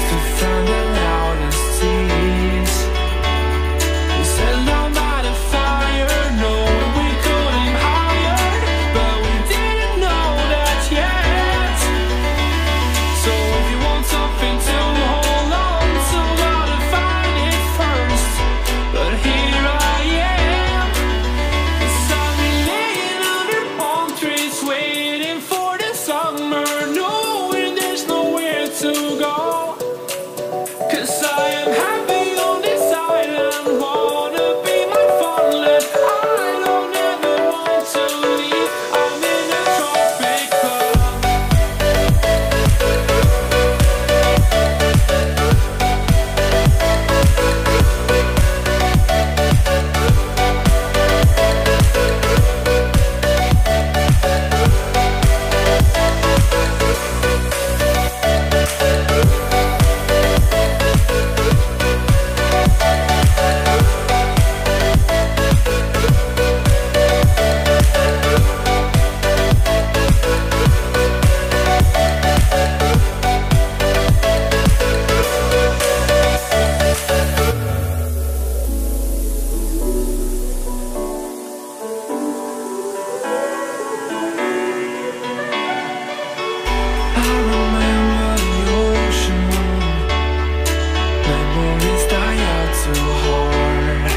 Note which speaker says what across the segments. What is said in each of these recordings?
Speaker 1: to find the loudest tease. We set down by the fire, knowing we could aim higher, but we didn't know that yet. So if you want something to hold on to, gotta find it first. But here I am, 'cause I've been laying under palm trees, waiting for the summer, knowing there's nowhere to go. 'Cause I am happy on this island, wanna be my farmland. I don't ever want to leave, I'm in a tropic club. I remember the ocean, memories die out too hard.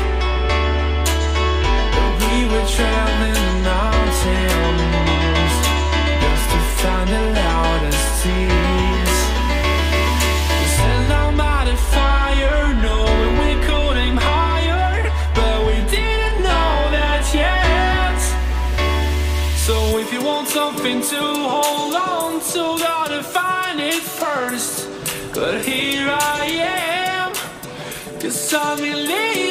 Speaker 1: But we were traveling the mountains just to find the loudest tease. We sat down by the fire, knowing we could aim higher, but we didn't know that yet. So if you want something to hold on to, gotta find it first. But here I am, 'cause I've been laying